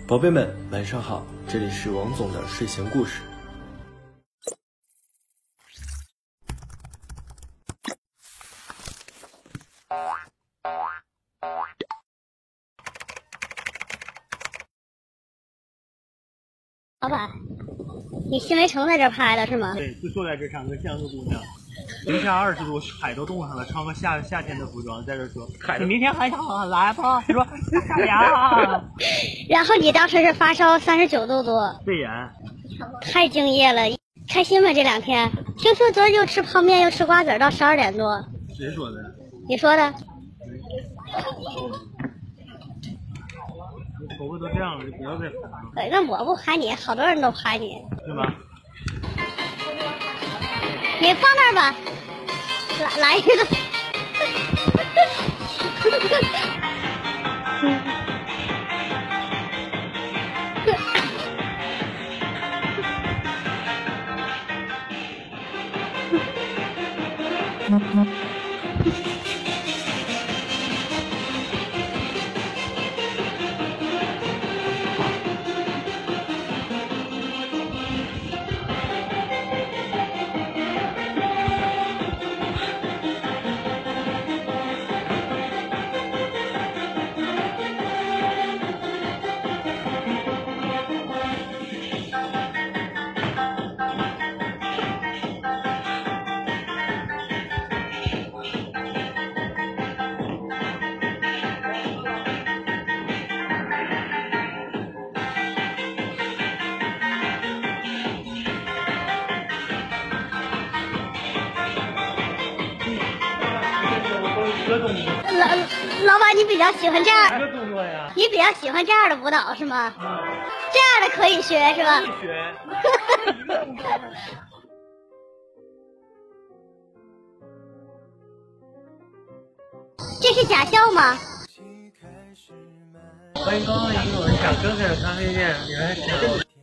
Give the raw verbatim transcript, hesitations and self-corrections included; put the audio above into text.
宝贝们，晚上好，这里是王总的睡前故事。 老板，你新围城在这儿拍的是吗？ 对，就坐在这儿，长个像个姑娘。零下二十度，海都冻上了，穿个夏夏天的服装，在这儿说，你明天还想来吧？他说啥呀？ 然后你当时是发烧三十九度多， 肺炎， 太敬业了，开心吗？这两天听说昨儿又吃泡面又吃瓜子到十二点多， 谁说的？ 你说的？ 你头发都这样了，就不要再拍了。 呃那我不拍你，好多人都拍你， 是吧？ 你放那儿吧，来来一个。老老板，你比较喜欢这样？ 这动作呀？ 你比较喜欢这样的舞蹈是吗？嗯、这样的可以学是吧？ 可以学。 这是假笑吗？ 欢迎光临我们小哥哥的咖啡店，你们谁？